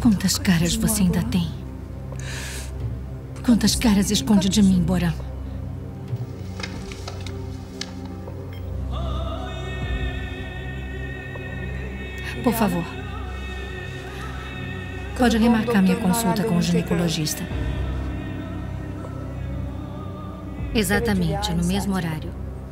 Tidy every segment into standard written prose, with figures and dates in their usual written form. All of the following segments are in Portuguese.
Quantas caras você ainda tem? Quantas caras esconde de mim, Boran? Por favor. Pode remarcar minha consulta com o ginecologista. Exatamente, no mesmo horário.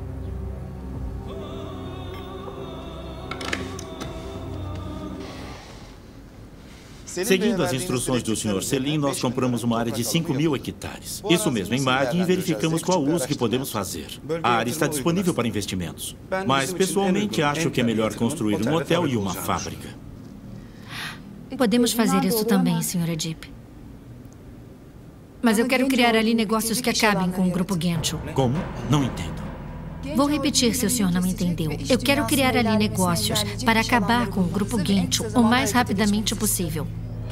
Seguindo as instruções do Sr. Selim, nós compramos uma área de 5.000 hectares. Isso mesmo, em Mardin, e verificamos qual uso que podemos fazer. A área está disponível para investimentos. Mas, pessoalmente, acho que é melhor construir um hotel e uma fábrica. Podemos fazer isso também, Sra. Dipp. Mas eu quero criar ali negócios que acabem com o Grupo Gensho. Como? Não entendo. Vou repetir se o senhor não entendeu. Eu quero criar ali negócios para acabar com o Grupo Gensho o mais rapidamente possível.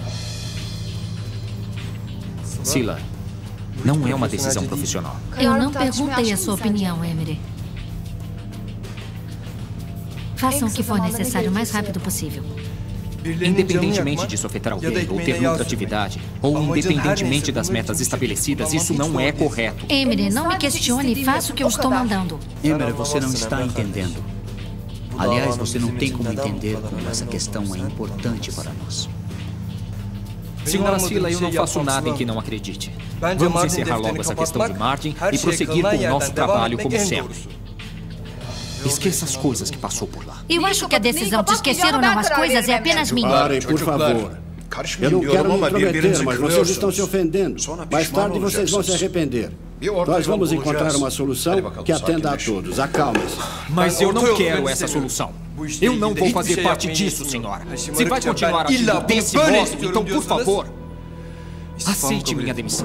Sila, não é uma decisão profissional. Eu não perguntei a sua opinião, Emily. Façam o que for necessário o mais rápido possível. Independentemente disso afetar alguém, ou ter lucratividade, ou independentemente das metas estabelecidas, isso não é correto. Emily, não me questione e faça o que eu estou mandando. Emily, você não está entendendo. Aliás, você não tem como entender como essa questão é importante para nós. Senhora Sila, eu não faço nada em que não acredite. Vamos encerrar logo essa questão de Mardin e prosseguir com o nosso trabalho como sempre. Esqueça as coisas que passou por lá. Eu acho que a decisão de esquecer ou não as coisas é apenas minha. Parem, por favor. Eu não quero me intrometer, mas vocês estão se ofendendo. Mais tarde vocês vão se arrepender. Nós vamos encontrar uma solução que atenda a todos. Acalmem-se. Mas eu não quero essa solução. Eu não vou fazer parte disso, senhora. Se vai continuar agindo desse modo, então, por favor, aceite minha demissão.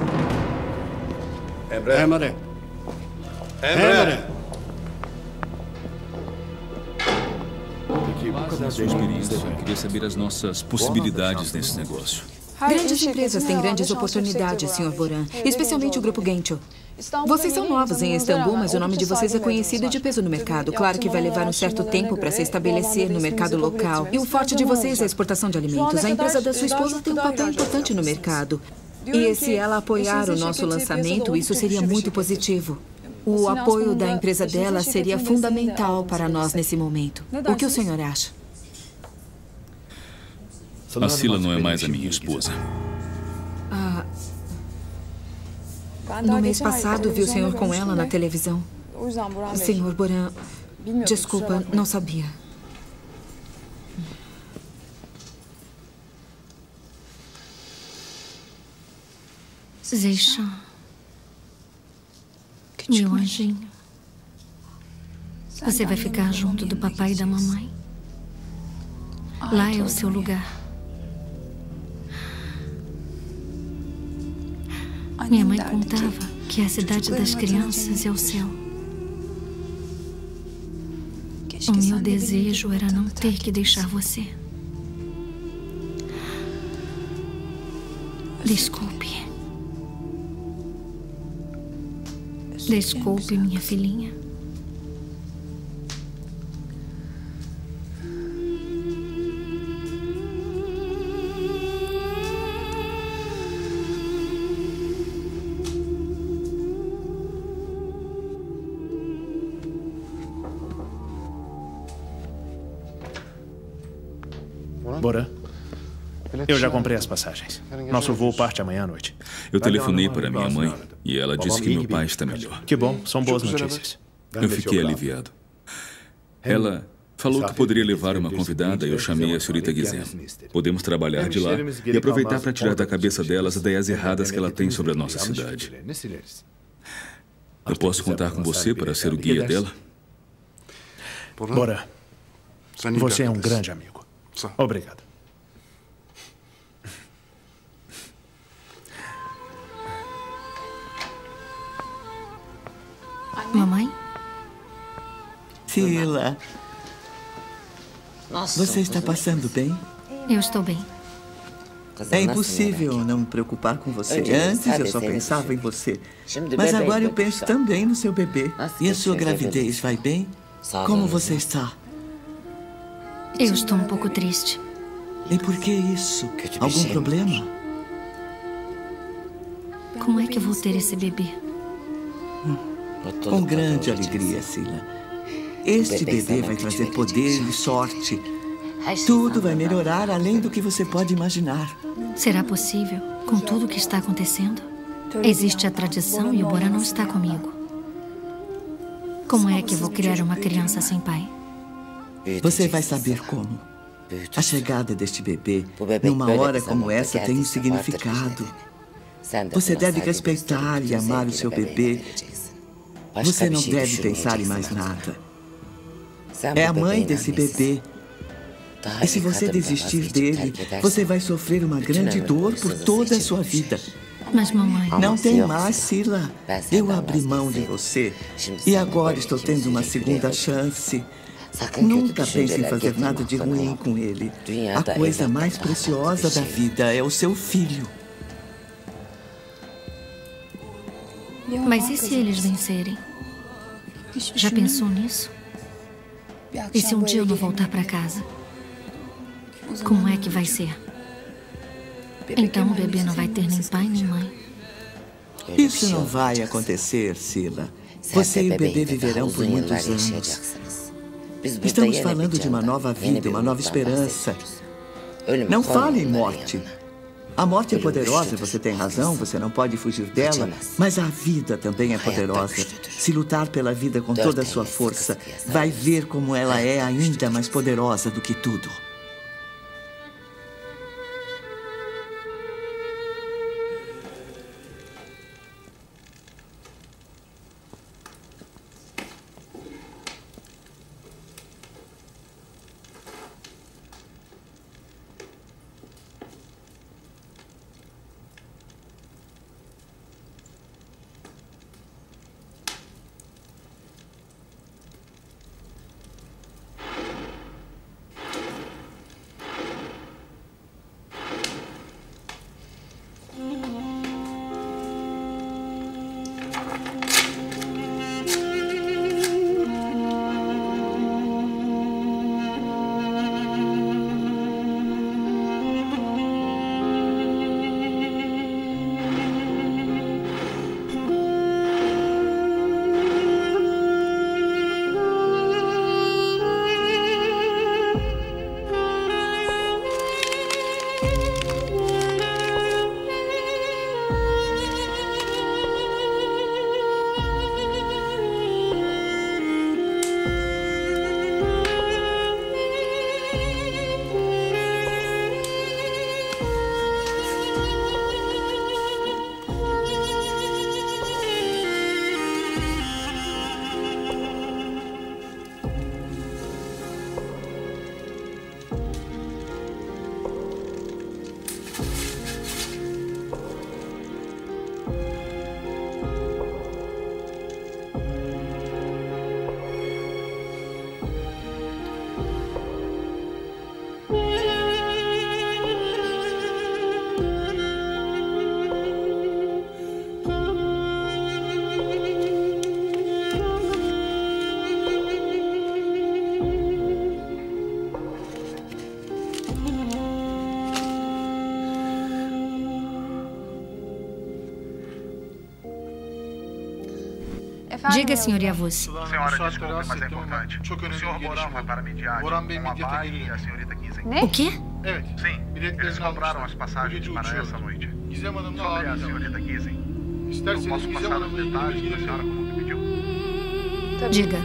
Emre. Da sua experiência, eu queria saber as nossas possibilidades nesse negócio. Grandes empresas têm grandes oportunidades, Sr. Boran, especialmente o Grupo Gensho. Vocês são novos em Istambul, mas o nome de vocês é conhecido e de peso no mercado. Claro que vai levar um certo tempo para se estabelecer no mercado local. E o forte de vocês é a exportação de alimentos. A empresa da sua esposa tem um papel importante no mercado. E se ela apoiar o nosso lançamento, isso seria muito positivo. O apoio da empresa dela seria fundamental para nós nesse momento. O que o senhor acha? A Sila não é mais a minha esposa. No mês passado, vi o senhor com ela na televisão. Senhor Boran, desculpa, não sabia. Zeishan, meu anjinho, você vai ficar junto do papai e da mamãe. Lá é o seu lugar. Minha mãe contava que a cidade das crianças é o céu. O meu desejo era não ter que deixar você. Desculpe. Desculpe, minha filhinha. Boran, eu já comprei as passagens. Nosso voo parte amanhã à noite. Eu telefonei para minha mãe e ela disse que meu pai está melhor. Que bom, são boas notícias. Eu fiquei aliviado. Ela falou que poderia levar uma convidada e eu chamei a senhorita Gizem. Podemos trabalhar de lá e aproveitar para tirar da cabeça dela as ideias erradas que ela tem sobre a nossa cidade. Eu posso contar com você para ser o guia dela? Boran, você é um grande amigo. Obrigado. Mamãe? Sila, você está passando bem? Eu estou bem. É impossível não me preocupar com você. Antes eu só pensava em você. Mas agora eu penso também no seu bebê. E a sua gravidez vai bem? Como você está? Eu estou um pouco triste. E por que isso? Algum problema? Como é que eu vou ter esse bebê? Com grande alegria, Sila. Este bebê vai trazer poder e sorte. Tudo vai melhorar além do que você pode imaginar. Será possível, com tudo o que está acontecendo? Existe a tradição e o Boran não está comigo. Como é que eu vou criar uma criança sem pai? Você vai saber como. A chegada deste bebê, numa hora como essa, tem um significado. Você deve respeitar e amar o seu bebê. Você não deve pensar em mais nada. É a mãe desse bebê. E se você desistir dele, você vai sofrer uma grande dor por toda a sua vida. Mas, mamãe... Não tem mais, Sila. Eu abri mão de você. E agora estou tendo uma segunda chance. Nunca pense em fazer nada de ruim com ele. A coisa mais preciosa da vida é o seu filho. Mas e se eles vencerem? Já pensou nisso? E se um dia eu não voltar para casa? Como é que vai ser? Então o bebê não vai ter nem pai nem mãe. Isso não vai acontecer, Sila. Você e o bebê viverão por muitos anos. Estamos falando de uma nova vida, uma nova esperança. Não fale em morte. A morte é poderosa, você tem razão, você não pode fugir dela, mas a vida também é poderosa. Se lutar pela vida com toda a sua força, vai ver como ela é ainda mais poderosa do que tudo. Diga, Sr. Yavuz. Senhora, desculpe, mas é importante. O Sr. Boran vai para Midyat com a Bai e a senhorita Gizem. O quê? Sim, eles compraram as passagens para essa noite. Sobre a senhorita Gizem. Eu posso passar os detalhes para a senhora como me pediu? Diga.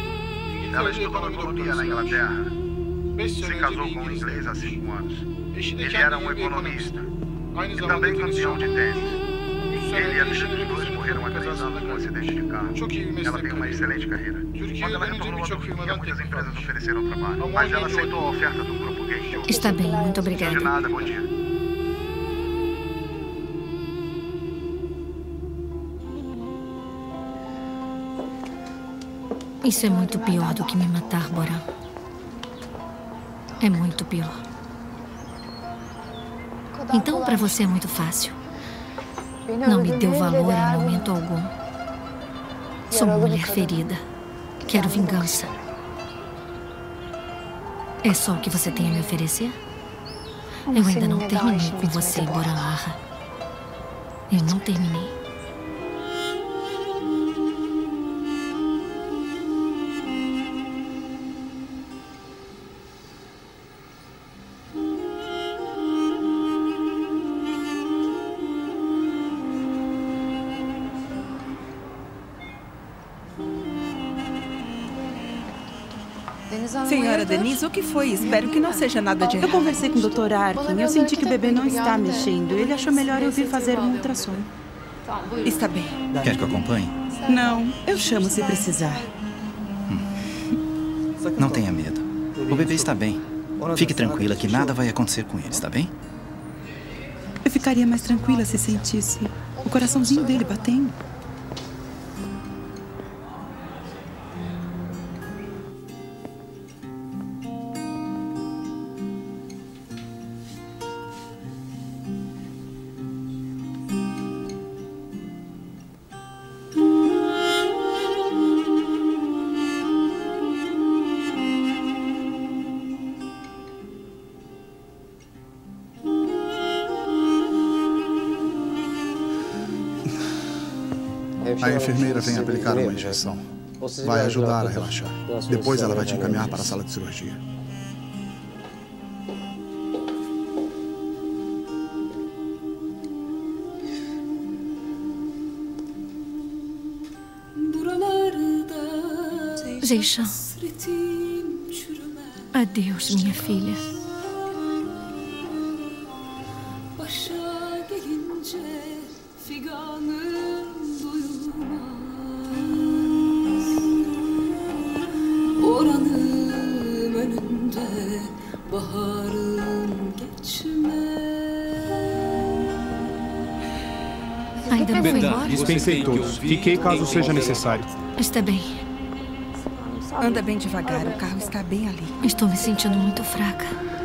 Ela estudou economia na Inglaterra. Se casou com um inglês há 5 anos. Ele era um economista e também campeão de tênis. Ele e a filha dos dois morreram há 3 anos num acidente de carro. Ela tem uma excelente carreira. Quando ela retornou à Turquia, muitas empresas ofereceram trabalho, mas ela aceitou a oferta do grupo Genç. Está bem, muito obrigada. De nada, bom dia. Isso é muito pior do que me matar, Boran. É muito pior. Então, para você é muito fácil. Não me deu valor em momento algum. Sou uma mulher ferida. Quero vingança. É só o que você tem a me oferecer? Eu ainda não terminei com você, Boran Arra. Eu não terminei. Senhora Denise, o que foi? Espero que não seja nada de errado. Eu conversei com o Dr. Arkin. Eu senti que o bebê não está mexendo. Ele achou melhor eu vir fazer um ultrassom. Está bem. Quer que eu acompanhe? Não, eu chamo se precisar. Não tenha medo. O bebê está bem. Fique tranquila que nada vai acontecer com ele, está bem? Eu ficaria mais tranquila se sentisse o coraçãozinho dele batendo. A enfermeira vem aplicar uma injeção. Vai ajudar a relaxar. Depois ela vai te encaminhar para a sala de cirurgia. Zeyşan. Adeus, minha filha. Ainda não foi embora? Dispensei todos. Fiquei caso seja necessário. Está bem. Anda bem devagar, o carro está bem ali. Estou me sentindo muito fraca.